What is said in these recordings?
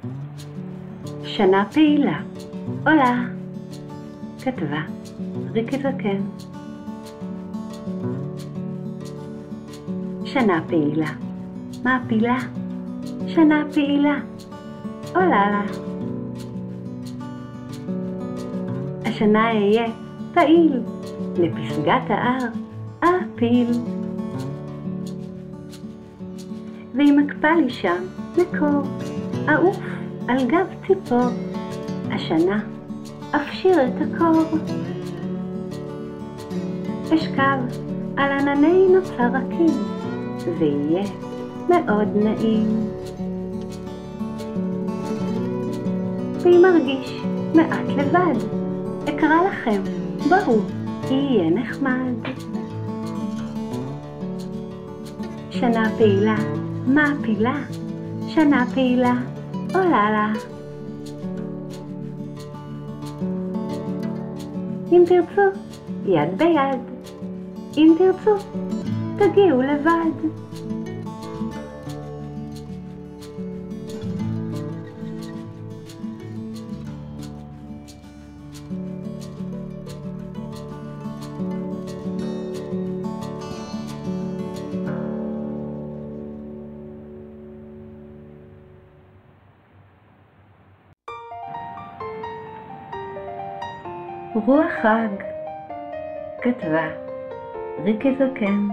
שנה פעילה. עולה. כתבה ריקי זקן. שנה פעילה. מעפילה. שנה פעילה. עולה לה. השנה אהיה פעיל. לפסגת ההר אפיל. והיא מקפה לי שם מקור. אעוף על גב ציפור. השנה אפשיר את הקור. אשכב על ענני נוצה רכים. זה יהיה מאוד נעים. ואם מרגיש מעט לבד, אקרא לכם, בואו, יהיה נחמד. שנה פעילה, מעפילה. שנה פעילה, עולה לה. אם תרצו, יד ביד. אם תרצו, תגיעו לבד. רוח חג. כתבה ריקי זקן.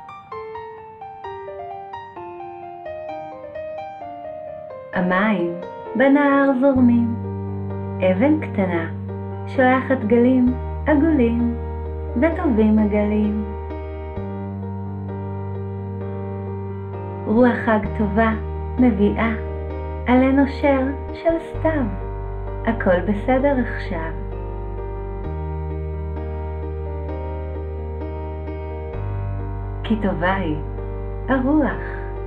המים בנהר זורמים. אבן קטנה שולחת גלים עגולים וטובים הגלים. רוח חג טובה מביאה עלינו שר של סתיו. הכל בסדר עכשיו. כי טובה היא הרוח.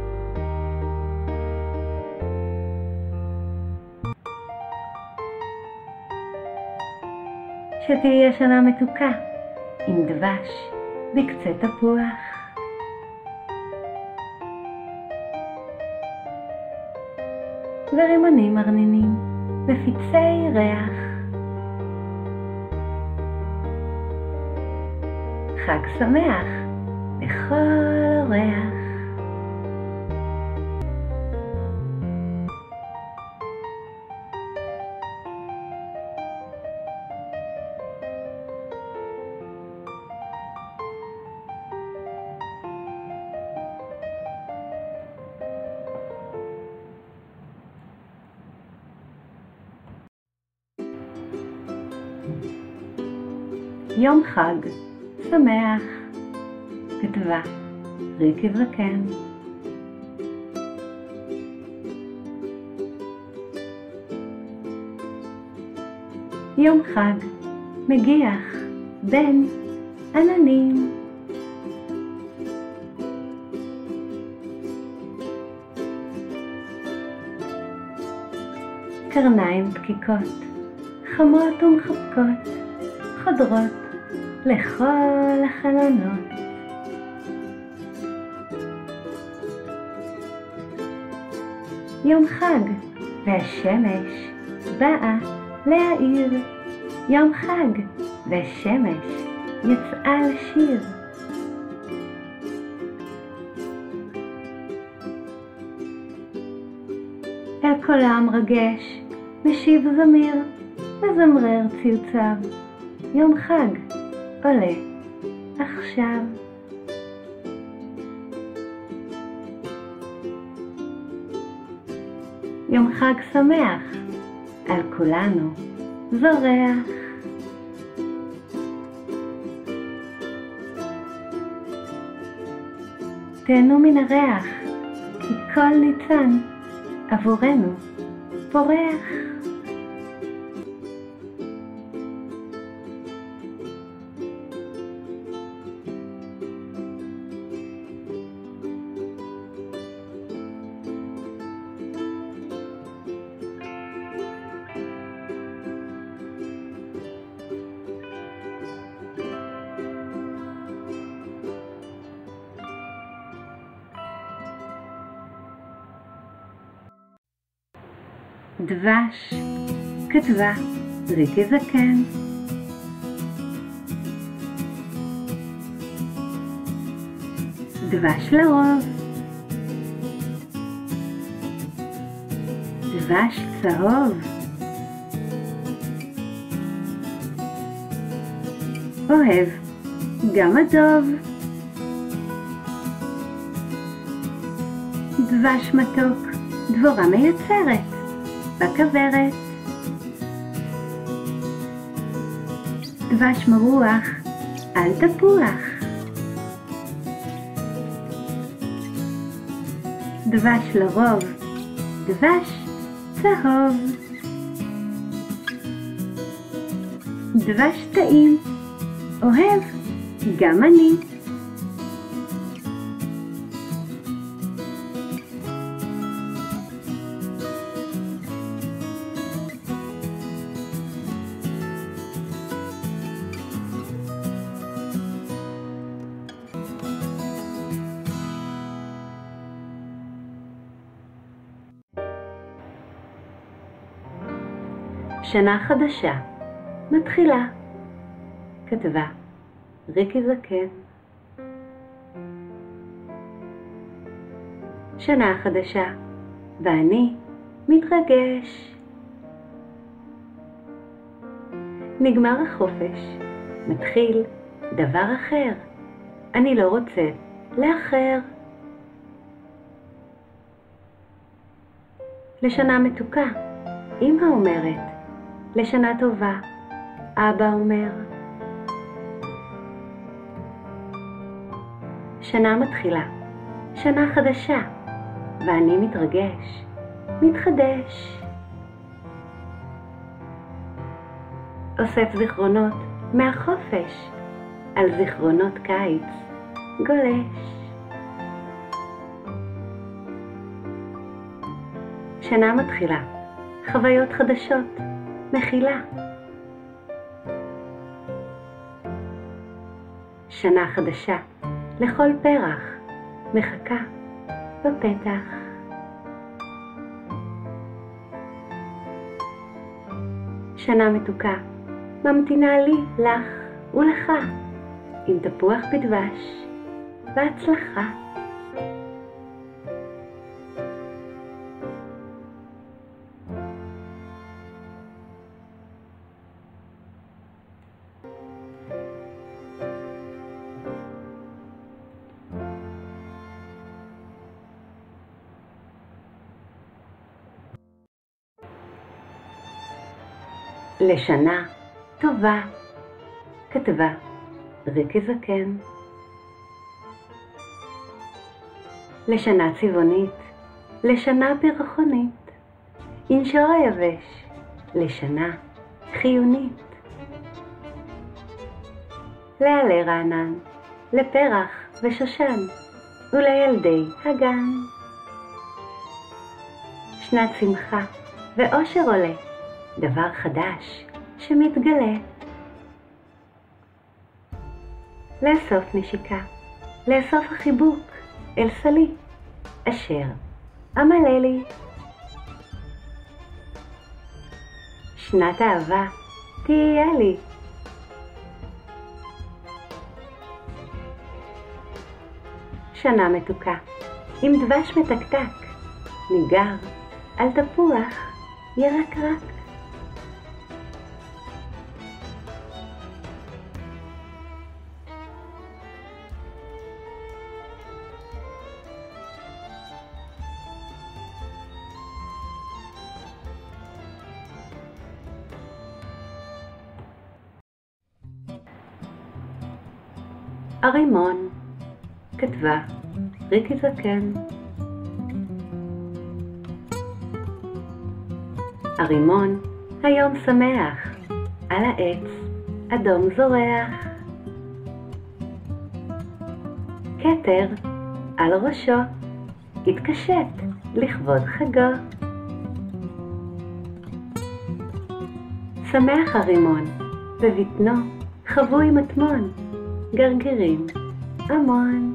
שתהיה שנה מתוקה עם דבש בקצה תפוח. ורימונים מרנינים מפיצי ריח. חג שמח לכל אורח. יום חג שמח. כתבה ריקי זקן. יום חג מגיח בין עננים. קרניים דקיקות, חמות ומחבקות, חודרות לכל החלונות. יום חג והשמש באה להאיר. יום חג והשמש יצאה לשיר. אל קולם רגש משיב זמיר, מזמרר ציוציו. יום חג עולה עכשיו. יום חג שמח על כולנו זורח. תהנו מן הריח, כי כל ניצן עבורנו פורח. דבש, כתבה ריקי זקן. דבש לרוב, דבש צהוב, אוהב גם הדוב. דבש מתוק, דבורה מייצרת בכוורת. דבש מרוח על תפוח. דבש לרוב, דבש צהוב. דבש טעים, אוהב גם אני. שנה חדשה מתחילה. כתבה ריקי זקן. שנה חדשה ואני מתרגש. נגמר החופש, מתחיל דבר אחר. אני לא רוצה לאחר. לשנה מתוקה, אמא אומרת. לשנה טובה, אבא אומר. שנה מתחילה, שנה חדשה, ואני מתרגש, מתחדש. אוסף זיכרונות מהחופש, על זיכרונות קיץ, גולש. שנה מתחילה, חוויות חדשות, מכילה. שנה חדשה, לכל פרח, מחכה בפתח. שנה מתוקה, ממתינה לי, לך ולך, עם תפוח בדבש, בהצלחה. לשנה טובה. כתבה ריקי זקן. לשנה צבעונית, לשנה פרחונית, ינשור היבש, לשנה חיונית. לעלה רענן, לפרח ושושן, ולילדי הגן. שנת שמחה ואושר עולה, דבר חדש שמתגלה. לאסוף נשיקה, לאסוף החיבוק אל סלי, אשר אמלא לי. שנת אהבה תהיה לי. שנה מתוקה, עם דבש מתקתק, ניגר על תפוח ירקרק. הרימון. כתבה ריקי זקן. הרימון היום שמח, על העץ אדום זורח. כתר על ראשו התקשט לכבוד חגו. שמח הרימון, בבטנו חבוי מטמון, גרגירים המון.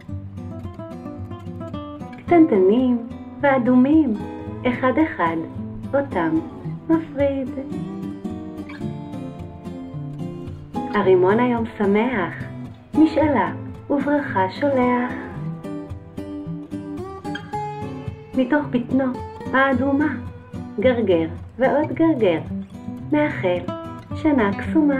קטנטנים ואדומים, אחד אחד אותם מפריד. הרימון היום שמח, משאלה וברכה שולח. מתוך בטנו האדומה, גרגר ועוד גרגר, מאחל שנה קסומה.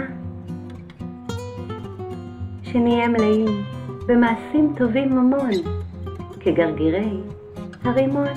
שנהיה מלאים במעשים טובים המון, כגרגירי הרימון.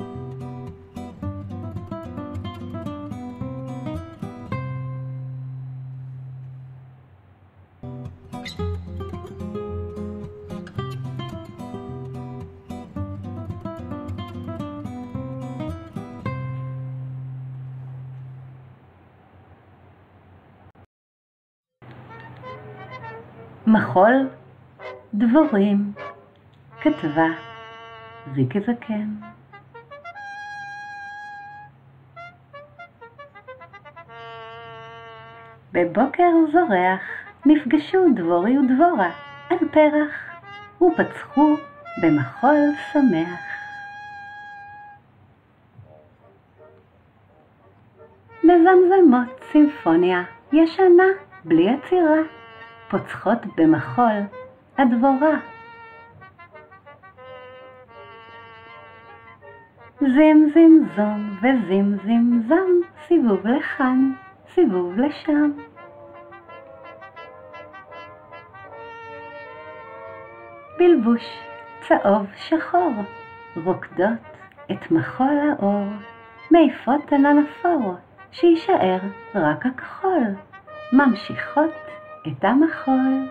מחול דבורים, כתבה ריקי זקן. בבוקר זורח נפגשו דבורי ודבורה על פרח ופצחו במחול שמח. מזמזמות סימפוניה ישנה בלי עצירה, פוצחות במחול הדבורה. זים זים זום וזים זים זם, סיבוב לכאן סיבוב לשם. בלבוש צהוב שחור, רוקדות את מחול האור, מעיפות ענן אפור שישאר רק הכחול, ממשיכות את המחול.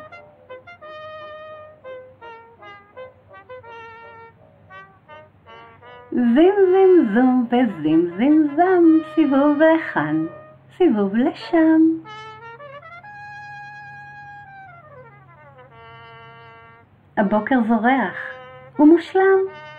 זים זים זום וזים זים זם, סיבוב לכאן סיבוב לשם. הבוקר זורח ומושלם,